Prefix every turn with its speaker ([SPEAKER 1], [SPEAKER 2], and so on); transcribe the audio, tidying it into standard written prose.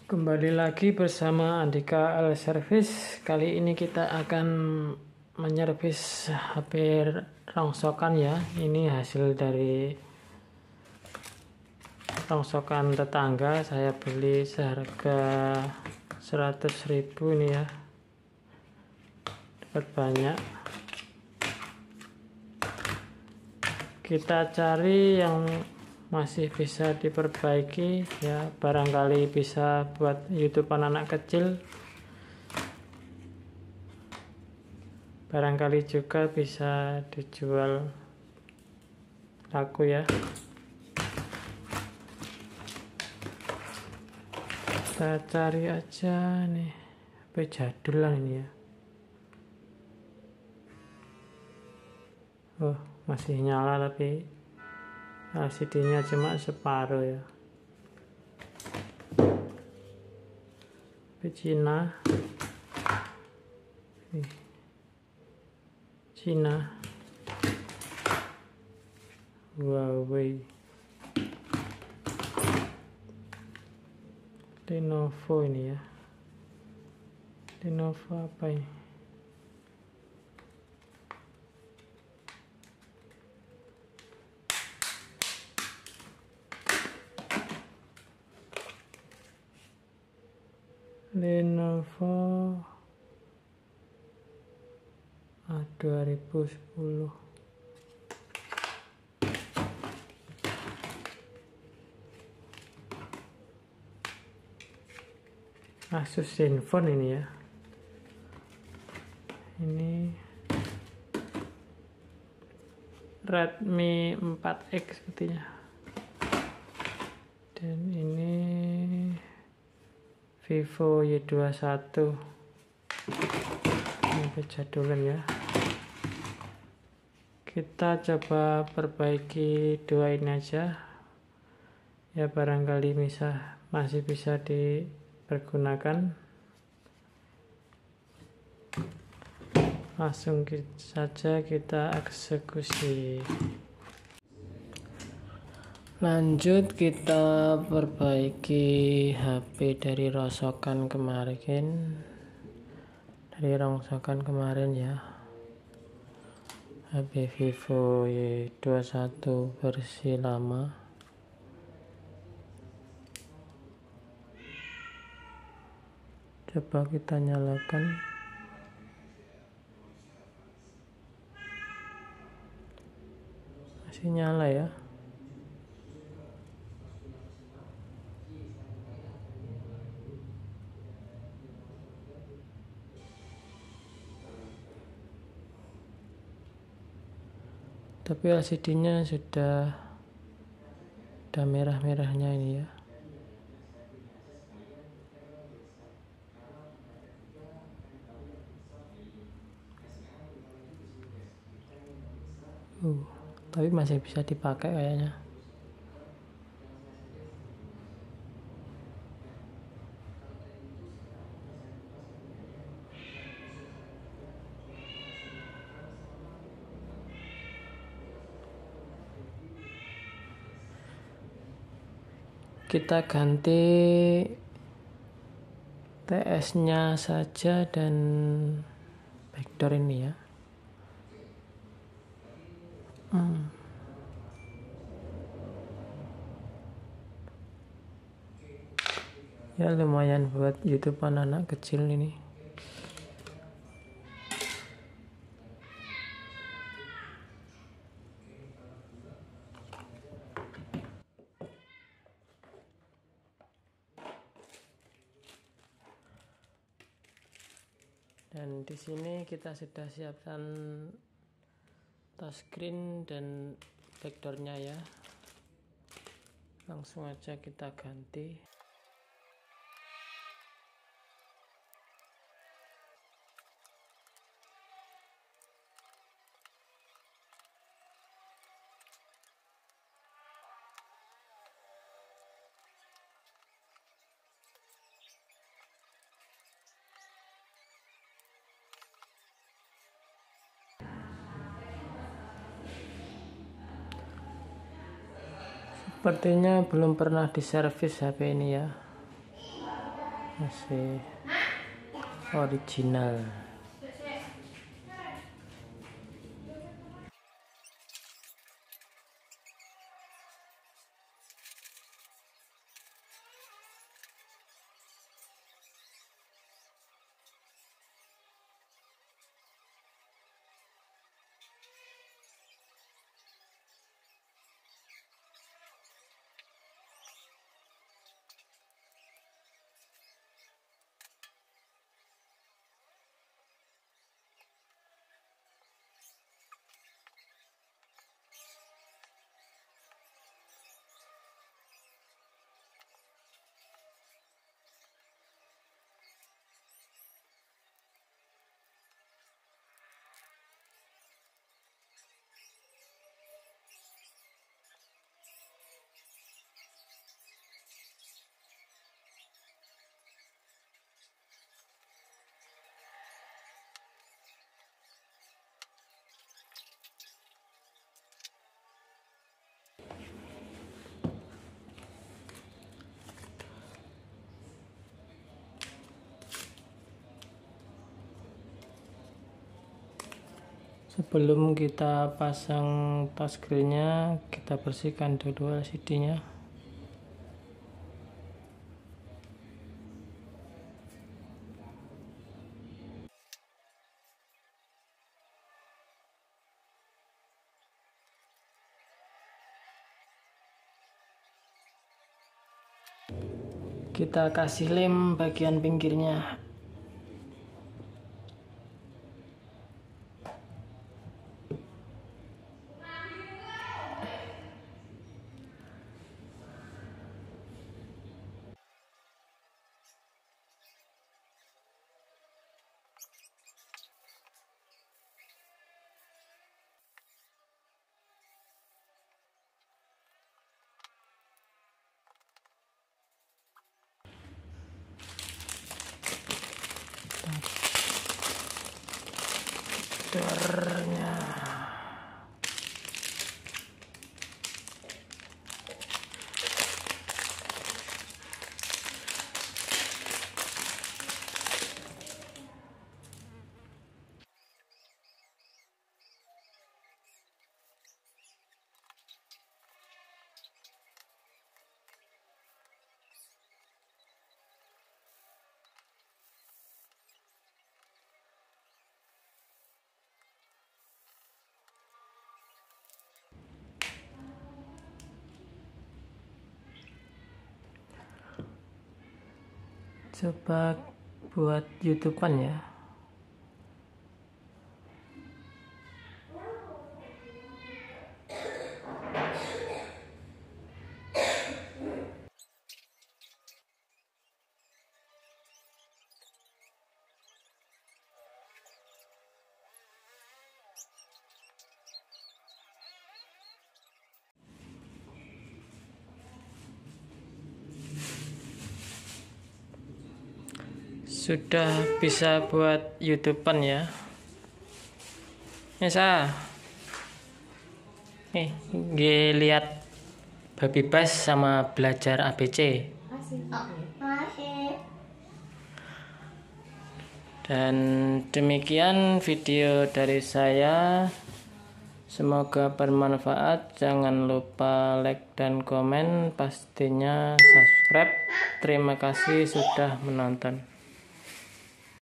[SPEAKER 1] Kembali lagi bersama Andika L Service. Kali ini kita akan menyervis HP rongsokan ya. Ini hasil dari rongsokan tetangga. Saya beli seharga 100.000 ini ya. Dapat banyak. Kita cari yang masih bisa diperbaiki ya, barangkali bisa buat YouTube anak kecil, barangkali juga bisa dijual laku ya. Kita cari aja nih HP jadul lah ini ya. Oh, masih nyala tapi LCD-nya cuma separuh ya. Cina Huawei, Lenovo ini ya. Lenovo apa ini? Lenovo A2010. Asus Zenfone ini ya. Ini Redmi 4X sepertinya. Dan ini Vivo Y21. Ini kejadulan ya. Kita coba perbaiki dua ini aja ya, barangkali masih bisa dipergunakan. Langsung saja kita eksekusi. Lanjut kita perbaiki HP dari rongsokan kemarin ya. HP Vivo Y21 versi lama. Coba kita nyalakan. Masih nyala ya. Tapi LCD-nya sudah ada merah-merahnya ini ya. Tapi masih bisa dipakai kayaknya. Kita ganti TS-nya saja dan backdoor ini ya. Ya lumayan buat YouTube anak kecil ini. Dan di sini kita sudah siapkan touchscreen dan backdoornya ya. Langsung aja kita ganti. Sepertinya belum pernah diservis HP ini ya. masih original. Sebelum kita pasang touchscreen-nya, kita bersihkan dulu LCD-nya. Kita kasih lem bagian pinggirnya. Darnya. Coba buat YouTubean ya. Sudah bisa buat YouTubean ya. Nesa. Lihat Baby Bas sama belajar ABC. Dan demikian video dari saya. Semoga bermanfaat. Jangan lupa like dan komen, pastinya subscribe. Terima kasih sudah menonton.